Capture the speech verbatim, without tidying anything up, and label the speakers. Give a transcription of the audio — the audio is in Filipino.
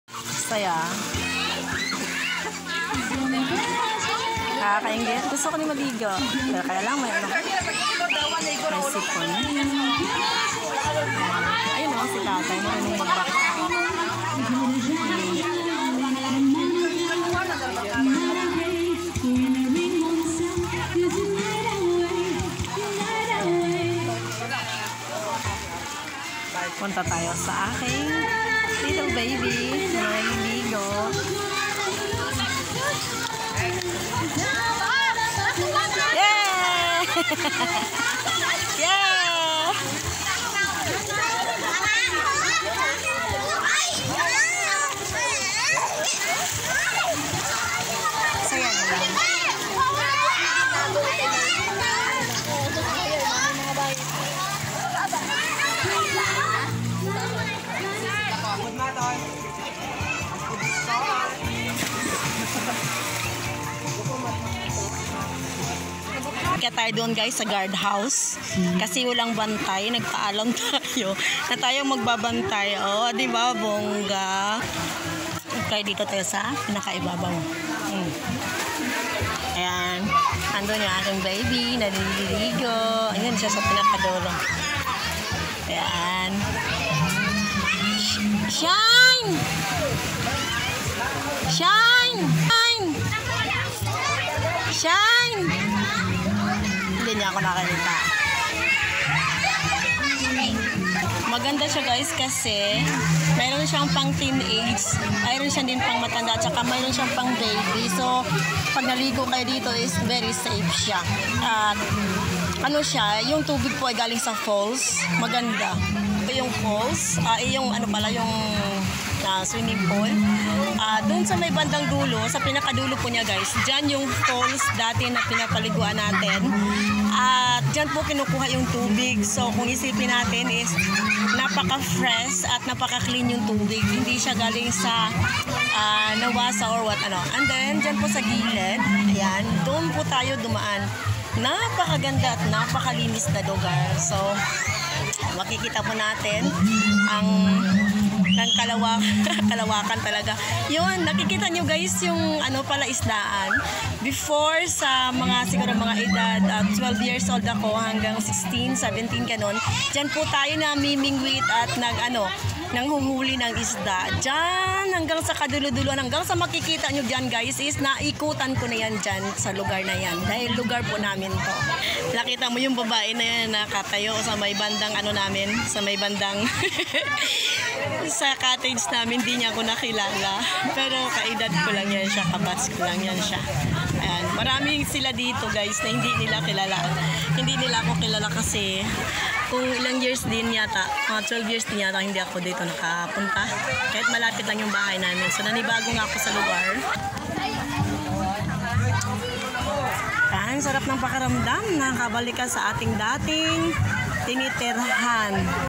Speaker 1: Saya. Nakakaingit. Gusto ko ni maligo. Pero kaya lang may ano. May sipon. Ayun o, si tatay. Marunong magbakit. Punta tayo sa aking little baby na naliligo. Yeah! Yeah! Saya na lang. Kaya tayo doon guys sa guard house kasi walang bantay, nagpaalam tayo na tayo magbabantay. Oh, di ba bongga? Kaya dito tayo sa pinakaibabaw. Hmm. Ayan, andun yung aking baby, naliligo. Ayan siya sa pinakadulo. Ayan. Shine! Shine! Shine! Shine! Hindi niya ako nakakita. Maganda siya guys kasi mayroon siyang pang teenage, mayroon siya din pang matanda, at saka mayroon siyang pang baby. So, pag naligo kayo dito is very safe siya. At ano siya, yung tubig po ay galing sa falls. Maganda. Ito yung falls, uh, yung ano pala yung uh, swimming pool. Uh, doon sa may bandang dulo, sa pinakadulo po niya guys, dyan yung falls dati na pinapaliguan natin. At dyan po kinukuha yung tubig. So kung isipin natin is napaka-fresh at napaka-clean yung tubig. Hindi siya galing sa uh, nawasa or what ano. And then dyan po sa gilid, ayan, doon po tayo dumaan. Napakaganda at napakalinis na lugar. So makikita po natin ang ng kalawak, kalawakan talaga. Yun, nakikita nyo guys yung ano pala isdaan. Before sa mga siguro mga edad uh, twelve years old ako hanggang sixteen, seventeen kanon. Diyan po tayo na mimingwit at nag ano, nanghuhuli ng isda. Diyan hanggang sa kadulo-dulo, hanggang sa makikita nyo diyan guys is naikutan ko na yan diyan sa lugar na yan. Dahil lugar po namin to. Nakita mo yung babae na yan nakatayo sa may bandang ano namin, sa may bandang sa cottage namin, di niya ako nakilala. Pero kaedad ko lang yan siya, kabats ko lang yan siya. Ayan, maraming sila dito guys na hindi nila kilala. Hindi nila ako kilala kasi kung ilang years din yata, mga twelve years din yata hindi ako dito nakapunta. Kahit malapit lang yung bahay namin. So nanibago nga ako sa lugar. Ayan, sarap ng pakiramdam na kabalik ka sa ating dating tinitirhan.